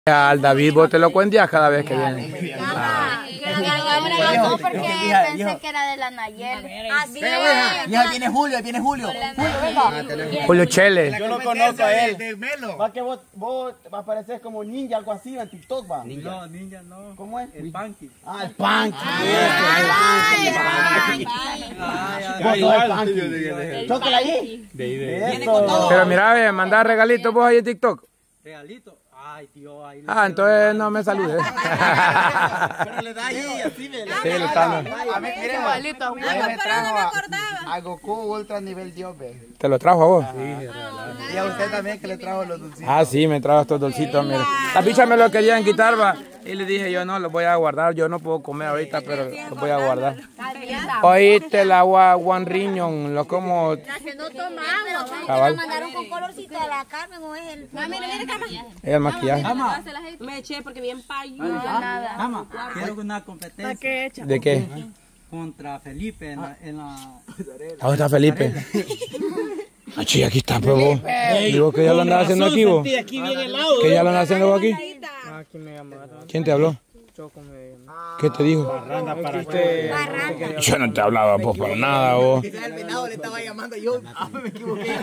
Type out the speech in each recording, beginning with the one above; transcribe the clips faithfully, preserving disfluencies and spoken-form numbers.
Al David vos te lo cuentas cada vez que viene. Ah. No, porque pensé que era de la Nayeli. Así es. Ya viene Julio, viene Julio. Julio, venga. Julio Chele. Yo lo conozco a él. Va que vos, vos apareces como ninja, algo así en TikTok, va. No, ninja no. ¿Cómo es? El Punky. Ah, el Punky. Chócala ahí. Pero mira, ve, mandá regalitos vos ahí en TikTok. Regalito. Ay, tío, ahí. Ah, entonces no me saludes. Pero le da ahí, así me Sí, le está dando. A mí, miren, a mí me trajo a, a Goku Ultra nivel Dios, ve. ¿Te lo trajo a vos? Y a usted también que le trajo los dulcitos. Ah, sí, me trajo estos dulcitos, mire. La picha me lo querían quitar, va. Y le dije yo, no, los voy a guardar. Yo no puedo comer ahorita, pero los voy a guardar. Oíste el agua One Riñón, lo como... La que no tomamos. Cabal. Me mandaron con colorcito de la Carmen o es el... No, mire, mire, Carmen. Es el maquillaje. Me eché porque bien payo. Nada. Ama, quiero una competencia. ¿De qué? Contra Felipe en la... En la... ¿Dónde está Felipe? Achí, aquí está, pues vos. Digo que ya lo andaba haciendo aquí, vos. Que ya lo andaba haciendo vos aquí. Aquí me llamaron. ¿Quién te habló? Choco me llamó. ¿Qué te dijo? Barranda para qué. Yo no te hablaba pues para nada, vos. El venado le estaba llamando yo. Ah, me equivoqué.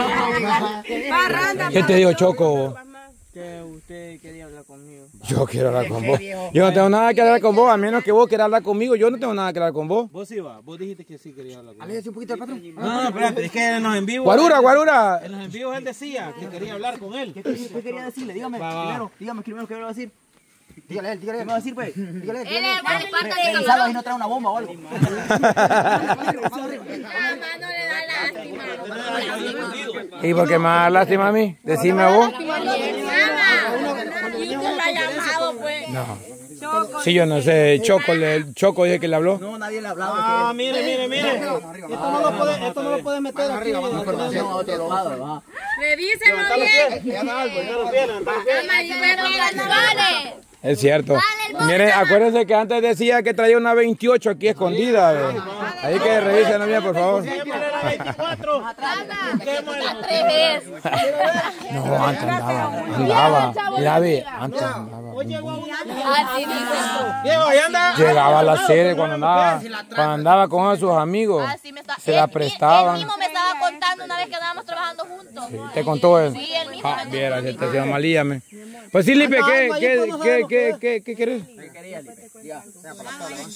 ¿Qué te dijo Choco, vos? Que usted quería hablar conmigo. Yo quiero hablar con vos. Yo no tengo nada que hablar con vos, a menos que vos quieras hablar conmigo. Yo no tengo nada que hablar con vos. Vos sí va, vos dijiste que sí querías hablar con vos. Aléjate un poquito al patrón. No, no, espérate, es que en los en vivo... Guarura, guarura. En los en vivos él decía que quería hablar con él. ¿Qué, qué quería decirle? Dígame primero, dígame primero qué me va a decir. Dígale a él, dígale a él, ¿qué me va a decir, pues? Dígale a él, dígale a él. Revisalo si no trae una bomba o algo. ¿Y por qué me da lástima a mí? Decime a vos. No. Sí, yo no sé. Choco, el Choco dije que le habló. No, nadie le ha hablado. Ah, mire, mire, mire. Esto no lo puedes esto no lo puedes meter aquí. Información a otro abogado, va. Revíselo bien. Ya no algo, ya lo tienen. Es cierto. Miren, acuérdense que antes decía que traía una veintiocho aquí escondida. ¿Ve? Ahí que revisen bien, por favor. No, antes andaba. Andaba. Mira, ve, antes andaba. Llegaba a la sede cuando andaba, cuando andaba con sus amigos. Se la prestaban. Él mismo me estaba contando una vez que andábamos trabajando juntos. Sí, ¿te contó él? Sí, él mismo. Ah, viera, se te hacía malíame. Pues sí, Lipe, ¿qué, qué, qué, qué, qué, qué querés? ¿Qué quería, Lipe? Ya, sea para la tabla,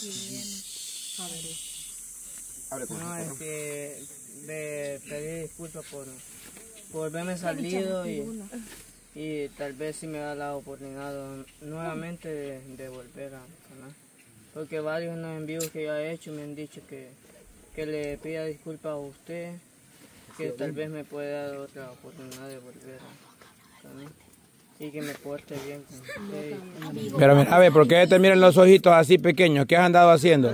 No, es que de pedir disculpas por, por haberme salido y, y tal vez si me da la oportunidad nuevamente de, de volver a ganar. Porque varios en los envíos que yo he hecho me han dicho que, que le pida disculpas a usted, que tal vez me pueda dar otra oportunidad de volver a ganar. Y que me porte bien con usted. Pero mira, a ver, ¿por qué te miran los ojitos así pequeños? ¿Qué has andado haciendo?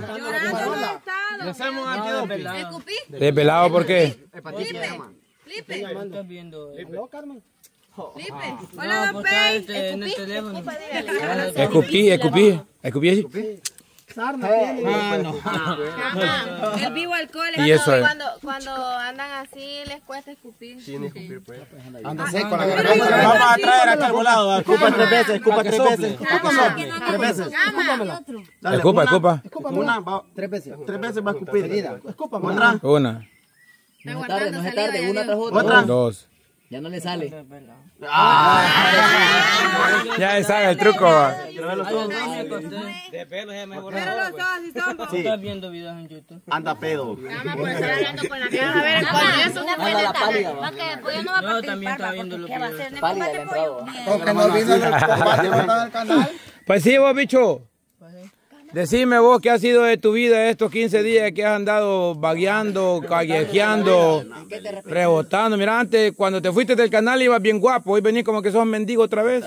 ¿Desvelado por qué? Felipe. ¿Estás viendo? ¿Aló, Carmen? Felipe. Hola, don Pei. En el teléfono. Escupí, escupí, escupí. Ah, no. El vivo alcohol Y eso es. Cuando, cuando andan así les cuesta escupir. Sí, ni escupir, pues. Anda seco la Vamos a traer acá al volado. Escupa tres veces, escupa tres veces. Tres veces. Escupa, escupa. Una, va, tres veces. Tres veces va a escupir. Escupa, otra. Una, No es tarde, no es tarde, una tras Otra. dos. Ya no le sale. Ya sabe el truco. Va. De pelo ya me Pero los dos así son. Sí. ¿Estás viendo videos en YouTube? Anda pedo. Vamos por estar hablando con la cara. A ver, cuando eso no puede estar. No, que después yo no va a Yo también estaba participar, viendo porque los ¿qué va a videos. hacer? ¿No combate pollo? Porque no vino el combate del canal. Pues sí, vos, bicho. Decime vos qué ha sido de tu vida estos quince días que has andado vagueando, callejeando, rebotando. Mira, antes cuando te fuiste del canal ibas bien guapo, hoy venís como que sos mendigo otra vez.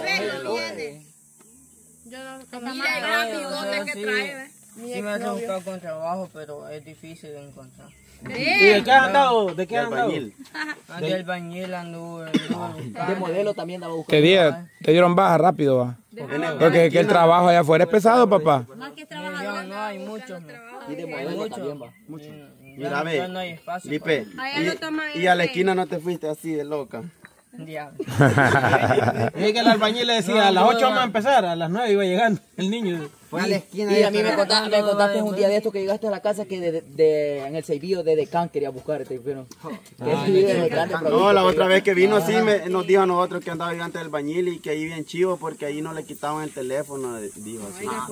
Yo no Sí, sí me has buscado con trabajo, pero es difícil de encontrar. ¿Y de qué has andado? ¿De qué has andado? Ande albañil anduve, anduve buscando. De modelo también daba buscando. Te, di, te dieron baja rápido, va. Porque que el trabajo allá afuera es pesado, papá. Más que No, trabajador. no hay muchos. Y de modelo también va. Muchos. Mira, ve, no hay espacio. Lipe, Allá lo toma y, y a la esquina no te fuiste así de loca. Diablo. Y que el albañil le decía, a las ocho vamos a empezar, a las nueve iba llegando el niño. Fue a la esquina. Y a mí me contaste, me contaste un día de esto que llegaste a la casa que de, de, de, en el Seibillo de Decán quería buscarte. Pero, ah, no, no, la otra vez que vino sí me, nos dijo a nosotros que andaba gigante del albañil y que ahí bien chivo porque ahí no le quitaban el teléfono, dijo así. Ah,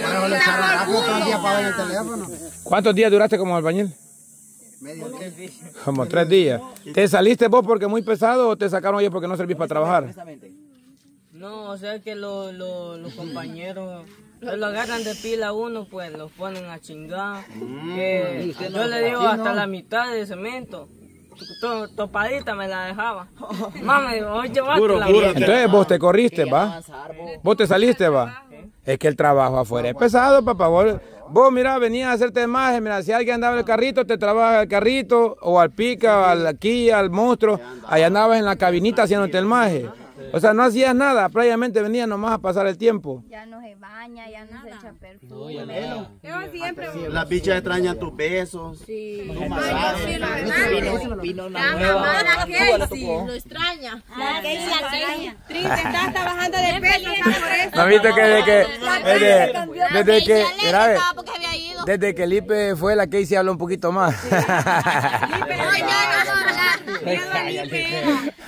pues. ¿Cuántos días duraste como albañil? Medio día. Como tres días. ¿Te saliste vos porque muy pesado o te sacaron ellos porque no servís para trabajar? No, o sea que lo, lo, los compañeros lo agarran de pila a uno, pues los ponen a chingar. Mm, que yo le digo hasta la mitad de cemento. To, topadita me la dejaba. Mami, hoy llevaste la vida. Entonces vos te corriste, va. Vos te saliste, va. Es que el trabajo afuera es pesado, papá. Vos, vos mira, venías a hacerte maje. Mira, si alguien andaba en el carrito, te trabaja el carrito, o al pica, al aquí, al monstruo. Allá andabas en la cabinita haciéndote el maje. O sea, no hacías nada, prácticamente venías nomás a pasar el tiempo. Ya no se baña, ya no se echa perfume. No, ya no. Yo siempre... Las bichas extrañan tus besos. Sí. Tu masaje. La mamá, la Casey, lo extraña. La Casey la extraña. Triste, está trabajando de peso, por eso. ¿No viste que desde que... Desde, desde que... Grave, desde que Lipe fue, la Casey habló un poquito más. Lipe, no, ya no hablar. Lipe.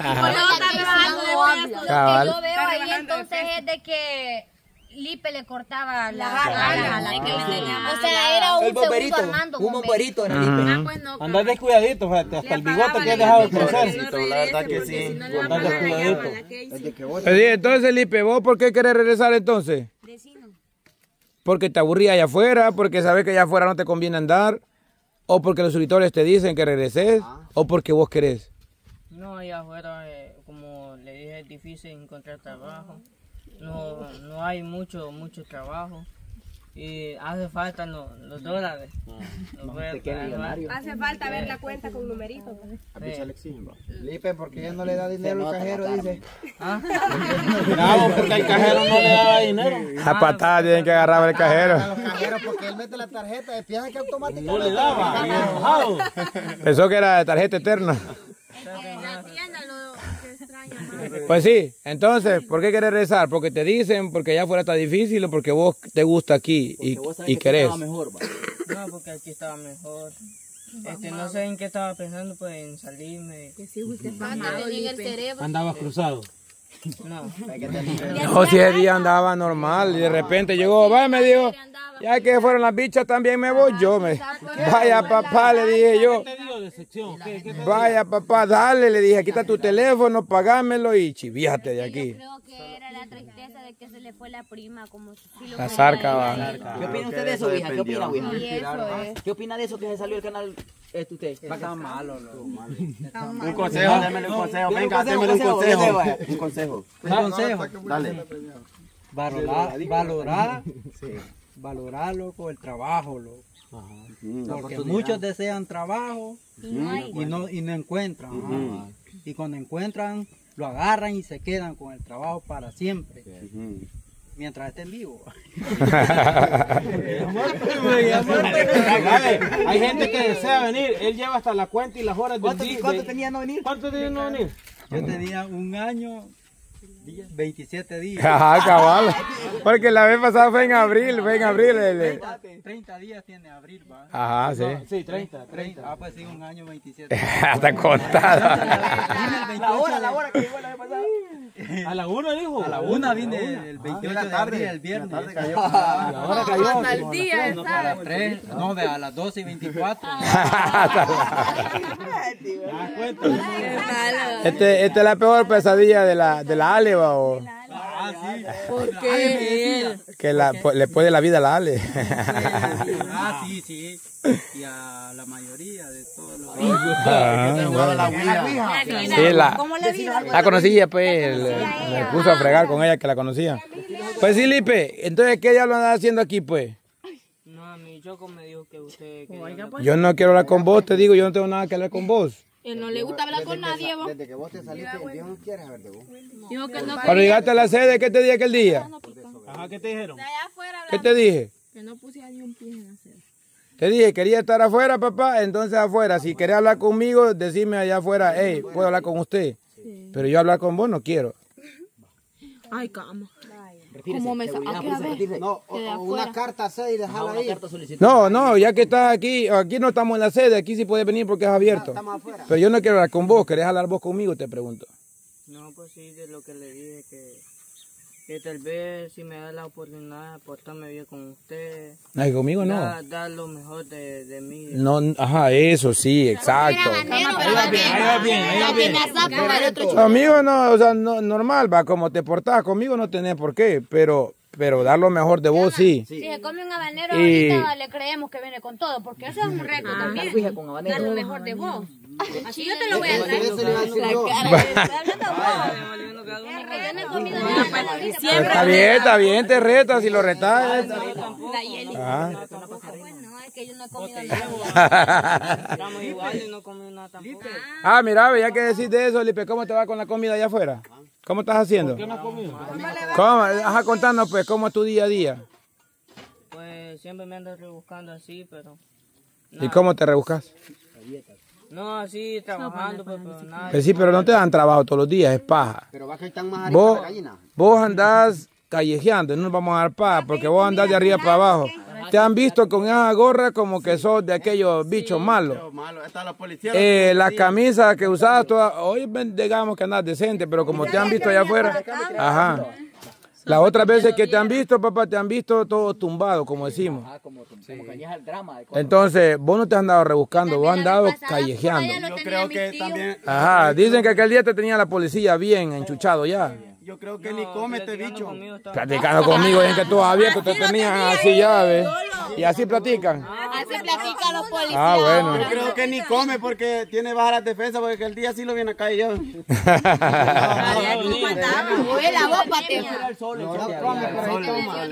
Lo que yo veo ahí entonces es de que Lipe le cortaba la gana. O sea, era un segundo Armando. Un bomberito era Lipe. Andás descuidadito, fíjate, hasta el bigote que has dejado crecer. La verdad que sí. Andás descuidadito. Entonces, Lipe, ¿vos por qué querés regresar entonces? ¿Porque te aburría allá afuera? ¿Porque sabes que allá afuera no te conviene andar? ¿O porque los suscriptores te dicen que regreses? ¿O porque vos querés? No, allá afuera, eh, como le dije, es difícil encontrar trabajo. No, no hay mucho, mucho trabajo. Y hace falta los, los dólares. Los hace falta ver la cuenta con numeritos. Sí. Lipe, ¿por qué no le da dinero al cajero? Dice. ¿Ah? Bravo, porque el cajero no le daba dinero. A patada tienen que agarrar el cajero. A los cajeros, porque él mete la tarjeta de piaje que automáticamente. No le daba. Pensó que era de tarjeta eterna. Pues sí, entonces, ¿por qué querés regresar? ¿Porque te dicen, porque allá afuera está difícil o porque vos te gusta aquí y, y querés? Mejor, no, porque aquí estaba mejor. Este, no sé en qué estaba pensando, pues en salirme. Que sí, usted está malo, Lipe. Andabas cruzado. No. No, si ese día andaba normal y de repente llegó, vaya, me dijo, ya que fueron las bichas también me voy yo. Me, vaya papá, le dije yo. Vaya papá, dale, le dije, quita tu teléfono, pagámelo y chivíate de aquí. Yo creo que era la tristeza de que se le fue la prima, como si lo La zarca va. ¿Qué opina usted de eso, hija? ¿Qué opina, hija? Y eso es. ¿Qué opina de eso que se salió el canal? Este usted. Va tan malo, Un consejo, démele un consejo. Venga, démele un consejo. Un consejo. Un consejo. Dale. Valorar, valorar, valorar, loco, el trabajo, loco. Porque muchos desean trabajo y no, y no encuentran. Ajá. Y cuando encuentran, lo agarran y se quedan con el trabajo para siempre. Mientras estén vivos. Hay gente que desea venir. Él lleva hasta la cuenta y las horas del día. ¿Cuánto tenía no venir? ¿Cuánto tenía no venir? Yo tenía un año, veintisiete días. Ajá, cabal. Porque la vez pasada fue en abril, fue en abril. El... treinta días tiene abril, va. Ajá, sí. No, sí, treinta, treinta. Ah, pues sí, un año, veintisiete. Hasta contada. La hora, la hora que llegó la vez pasada. A la una, dijo. A la una vine el veintiocho de abril, el viernes. La tarde cayó. La hora cayó. Hasta el día, a las tres, no, de a las doce y veinticuatro. Este, esta es la peor pesadilla de la, de la Ale, ¿va? O... Ah, sí. ¿Por qué? Que la, le puede la vida a la Ale. Ah, sí, sí. Y a la mayoría de todos los... Sí, la, la conocía, pues, le, me puso a fregar con ella que la conocía. Pues sí, Lipe, entonces, ¿qué diablo andas haciendo aquí, pues? No, a mí Choco me dijo que usted... Yo no quiero hablar con vos, te digo, yo no tengo nada que hablar con vos. Él no le gusta hablar con nadie, vos. Desde que vos te saliste, Dios no quiere saber de vos. Dijo que no. Cuando llegaste a la sede, ¿qué te dije aquel día? Ajá, ¿qué te dijeron? ¿Qué te dije? Que no pusiera ni un pie en la sede. Te dije, quería estar afuera, papá, entonces afuera. Si querés hablar conmigo, decime allá afuera, hey, ¿puedo hablar con usted? Pero yo hablar con vos no quiero. Ay, cama. Como me no, o, o una carta C y dejarla ahí. No, no, ya que estás aquí, aquí no estamos en la sede, aquí sí puedes venir porque es abierto. Pero yo no quiero hablar con vos, ¿querés hablar vos conmigo? Te pregunto. No, pues sí, de lo que le dije, que, que tal vez si me da la oportunidad de portarme bien con usted. Ay, conmigo no. Dar, dar lo mejor de, de mí. No, ajá, eso sí, exacto. Conmigo no, o sea, no, normal, va, como te portás, conmigo no tenés por qué, pero... Pero dar lo mejor de vos, sí. Si se come un habanero, y... ahorita le creemos que viene con todo, porque eso es un reto ah, también. Con dar lo mejor de vos. Así yo te lo voy a traer. Está bien, está bien, te retas y lo retas. Ah. Bueno, es que yo no he comido nada. Estamos iguales y no comí nada tampoco. Ah, mira, ya que decís de eso, Lipe, ¿cómo te va con la comida allá afuera? ¿Cómo estás haciendo? ¿Por qué no has comido? ¿Cómo? Ajá, contanos pues, ¿cómo es tu día a día? Pues siempre me ando rebuscando así, pero... Nada. ¿Y cómo te rebuscas? No, así, trabajando, pues, pero nada. Pues sí, pero no te dan trabajo todos los días, es paja. Pero va que están más vos, la gallina. Vos andás callejeando, no nos vamos a dar paja, porque vos andás de arriba para abajo. Te han visto con esa gorra como que sos de aquellos bichos malos. Eh, la camisa que usabas, toda, hoy digamos que andas decente, pero como te han visto allá afuera, ajá. Las otras veces que te han visto, papá, te han visto todo tumbado, como decimos. Entonces, vos no te has andado rebuscando, vos has andado callejeando. Yo creo que también... Ajá, dicen que aquel día te tenía la policía bien enchuchado ya. Yo creo que no, ni come este bicho. Conmigo, platicando conmigo, en que tú abierto te tenían así ya, ¿ves? Y así platican. Así platican los policías. Ah, bueno. Yo creo que ni come porque tiene baja la defensa, porque el día sí lo viene acá y yo. La voz,